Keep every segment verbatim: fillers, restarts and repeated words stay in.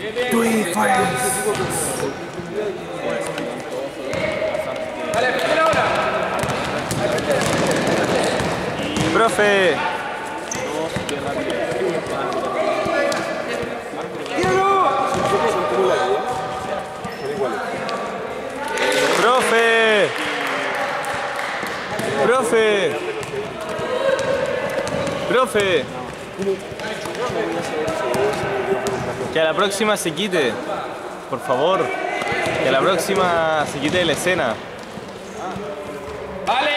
Three frames. Dale, primera hora. Profe. Profe. Profe. Profe. Que a la próxima se quite. Por favor. Que a la próxima se quite de la escena. Vale.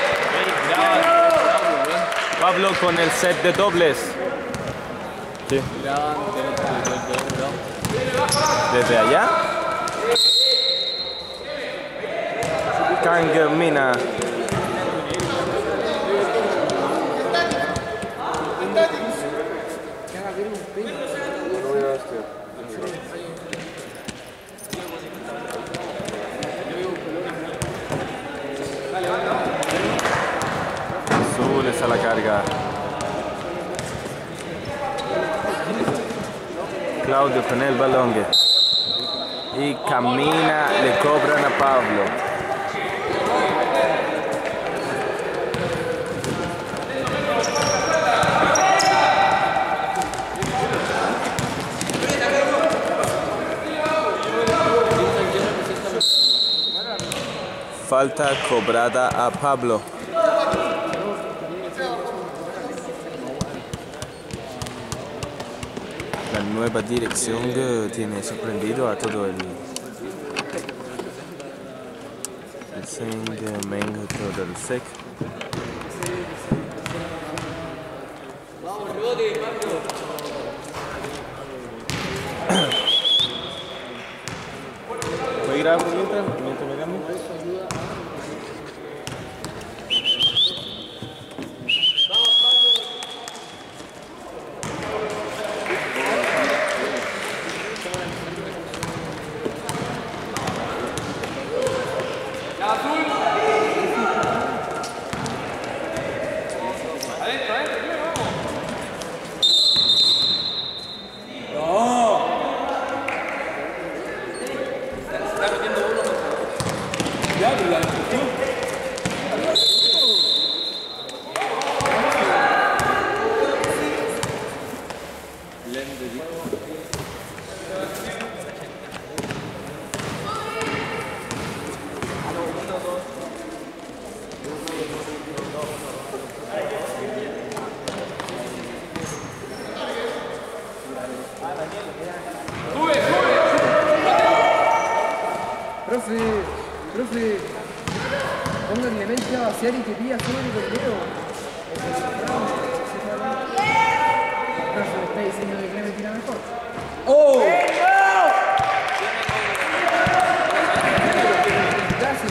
Pablo con el set de dobles. Sí. Desde allá. Camina. Azules a la carga. Claudio con el balón. Y camina, le cobran a Pablo. Falta cobrada a Pablo. La nueva dirección que tiene sorprendido a todo el el Sing de Mengo, todo el S E C. ¿Puedo ir a mientras? Mientras me cambio. Profe, profe, pónganle mente a vaciar y que pilla sobre el dedo. Profe, me está diciendo que Clemente tira mejor. ¡Oh! Gracias.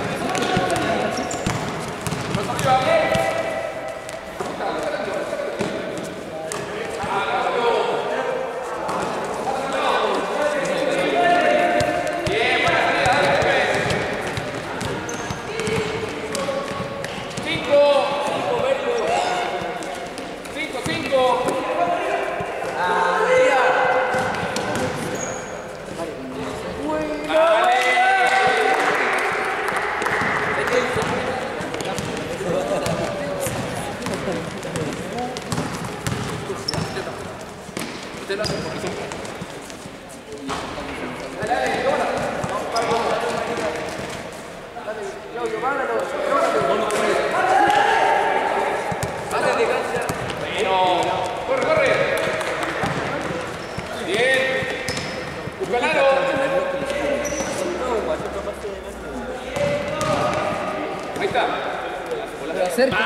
Cerca.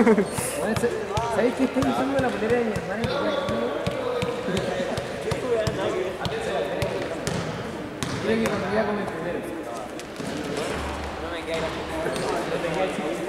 Bueno, ¿sabéis que estoy usando la polera de mi hermana y que queda grande? Creo que cuando ya come primero. No me queda grande.